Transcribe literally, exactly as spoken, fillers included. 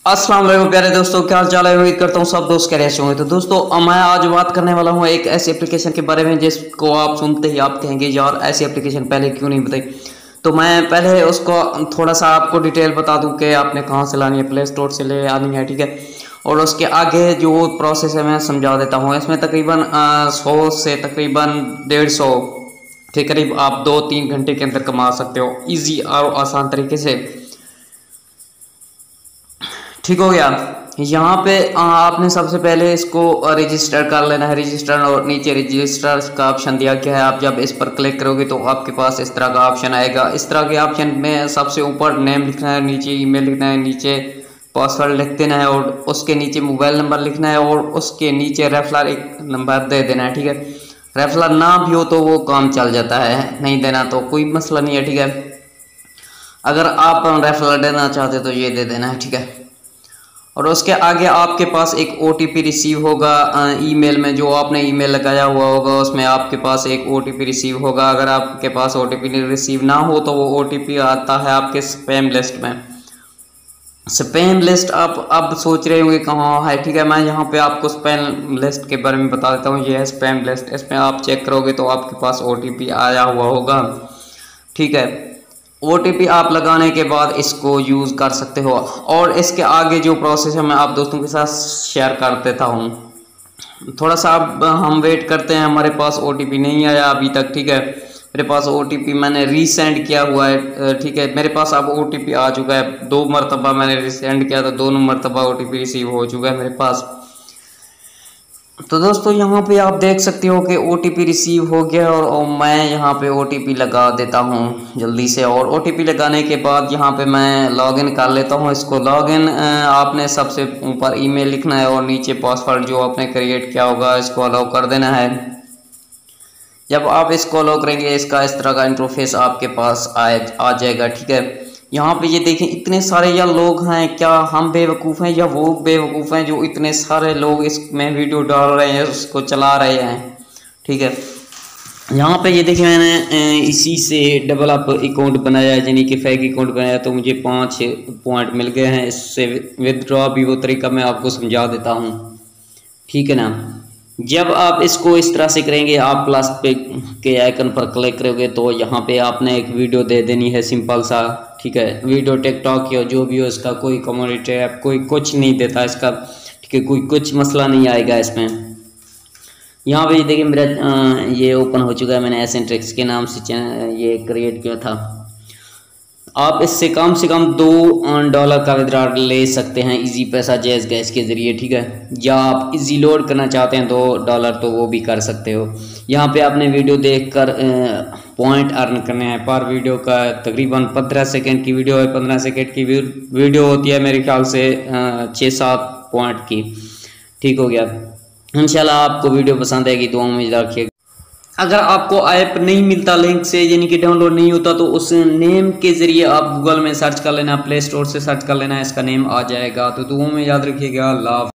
अस्सलाम वालेकुम प्यारे दोस्तों, क्या हाल चाल है। उम्मीद करता हूँ सब दोस्त कैसे होंगे। तो दोस्तों मैं आज बात करने वाला हूँ एक ऐसी एप्लीकेशन के बारे में जिसको आप सुनते ही आप कहेंगे यार ऐसी एप्लीकेशन पहले क्यों नहीं बताई। तो मैं पहले उसको थोड़ा सा आपको डिटेल बता दूं कि आपने कहाँ से लानी है, प्ले स्टोर से ले आनी है, ठीक है। और उसके आगे जो प्रोसेस है मैं समझा देता हूँ। इसमें तकरीबन सौ से तकरीबन डेढ़ सौ के करीब आप दो तीन घंटे के अंदर कमा सकते हो ईजी और आसान तरीके से। ठीक हो गया। यहाँ पे आपने सबसे पहले इसको रजिस्टर कर लेना है। रजिस्टर और नीचे रजिस्टर का ऑप्शन दिया गया है। आप जब इस पर क्लिक करोगे तो आपके पास इस तरह का ऑप्शन आएगा। इस तरह के ऑप्शन में सबसे ऊपर नेम लिखना है, नीचे ईमेल लिखना है, नीचे पासवर्ड लिख देना है और उसके नीचे मोबाइल नंबर लिखना है और उसके नीचे रेफरल एक नंबर दे देना है, ठीक है। रेफरल ना भी हो तो वो काम चल जाता है, नहीं देना तो कोई मसला नहीं है, ठीक है। अगर आप रेफरल देना चाहते तो ये दे देना है, ठीक है। और उसके आगे आपके पास एक ओटीपी रिसीव होगा ईमेल में, जो आपने ईमेल लगाया हुआ होगा उसमें आपके पास एक ओटीपी रिसीव होगा। अगर आपके पास ओटीपी रिसीव ना हो तो वो ओटीपी आता है आपके स्पैम लिस्ट में। स्पैम लिस्ट आप अब सोच रहे होंगे कहाँ है, ठीक है। मैं यहाँ पे आपको स्पैम लिस्ट के बारे में बता देता हूँ। ये है स्पैम लिस्ट। इसमें आप चेक करोगे तो आपके पास ओटीपी आया हुआ होगा, ठीक है। ओटीपी आप लगाने के बाद इसको यूज़ कर सकते हो। और इसके आगे जो प्रोसेस है मैं आप दोस्तों के साथ शेयर कर देता हूँ। थोड़ा सा अब हम वेट करते हैं, हमारे पास ओटीपी नहीं आया अभी तक, ठीक है। मेरे पास ओटीपी मैंने रीसेंड किया हुआ है, ठीक है। मेरे पास अब ओटीपी आ चुका है। दो मरतबा मैंने रीसेंड किया तो दोनों मरतबा ओटीपी रिसीव हो चुका है मेरे पास। तो दोस्तों यहाँ पे आप देख सकते हो कि ओटीपी रिसीव हो गया और, और मैं यहाँ पे ओटीपी लगा देता हूँ जल्दी से। और ओटीपी लगाने के बाद यहाँ पे मैं लॉगिन कर लेता हूँ इसको। लॉगिन आपने सबसे ऊपर ईमेल लिखना है और नीचे पासवर्ड जो आपने क्रिएट किया होगा इसको अलाउ कर देना है। जब आप इसको अलाउ करेंगे इसका इस तरह का इंटरफेस आपके पास आए आ जाएगा, ठीक है। यहाँ पे ये देखें इतने सारे या लोग हैं, क्या हम बेवकूफ़ हैं या वो बेवकूफ़ हैं जो इतने सारे लोग इसमें वीडियो डाल रहे हैं, उसको चला रहे हैं, ठीक है। यहाँ पे ये देखिए मैंने इसी से डबल अप अकाउंट बनाया है, यानी कि फेक अकाउंट बनाया, तो मुझे पाँच पॉइंट मिल गए हैं। इससे विदड्रॉ भी वो तरीका मैं आपको समझा देता हूँ, ठीक है ना। जब आप इसको इस तरह से करेंगे, आप प्लस पे के आइकन पर क्लिक करोगे तो यहाँ पे आपने एक वीडियो दे देनी है, सिंपल सा, ठीक है। वीडियो टिकटॉक या जो भी हो, इसका कोई कम्युनिटी ऐप कोई कुछ नहीं देता इसका, ठीक है। कोई कुछ मसला नहीं आएगा इसमें। यहाँ पे देखिए मेरा ये ओपन हो चुका है। मैंने एसेंट्रिक्स के नाम से ये क्रिएट किया था। आप इससे कम से कम दो डॉलर का विड्रॉल ले सकते हैं इजी पैसा जैज़ गैस के ज़रिए, ठीक है। या आप इजी लोड करना चाहते हैं दो डॉलर तो वो भी कर सकते हो। यहाँ पे आपने वीडियो देखकर पॉइंट अर्न करने हैं। पर वीडियो का तकरीबन पंद्रह सेकंड की वीडियो है, पंद्रह सेकंड की वीडियो होती है मेरे ख्याल से छः सात पॉइंट की, ठीक हो गया। इंशाल्लाह आपको वीडियो पसंद आएगी, दुआ में रखिएगा। अगर आपको ऐप नहीं मिलता लिंक से, यानी कि डाउनलोड नहीं होता, तो उस नेम के ज़रिए आप गूगल में सर्च कर लेना, प्ले स्टोर से सर्च कर लेना, इसका नेम आ जाएगा। तो दुआ में याद रखिएगा। अल्लाह।